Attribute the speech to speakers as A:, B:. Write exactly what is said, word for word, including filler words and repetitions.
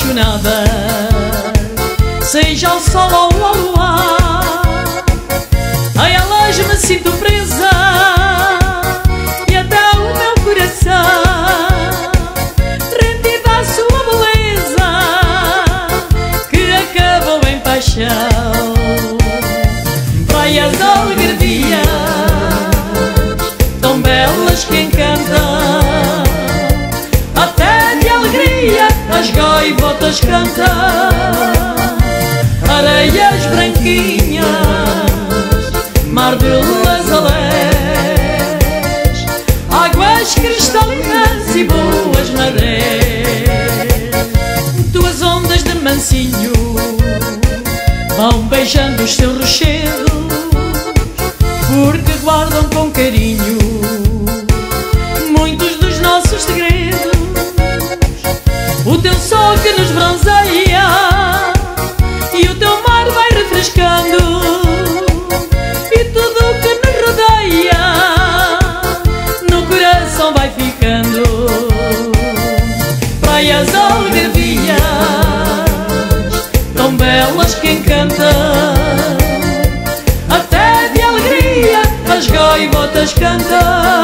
A: apaixonada, seja ao sol ou ao luar, a elas me sinto presa e até o meu coração rendido à sua beleza que acabou em paixão. Praias algarvias tão belas que encantam, até de alegria as gaivotas cantam. Areias branquinhas, mar de lazalés, águas cristalinas e boas marés. Tuas ondas de mansinho vão beijando os seus rochedos, porque guardam com carinho muitos dos nossos segredos. O teu sol que nos bronzeia e o teu mar vai refrescando, e tudo o que nos rodeia no coração vai ficando. Praias algarvias tão belas que encantam, até de alegria as gaivotas cantam.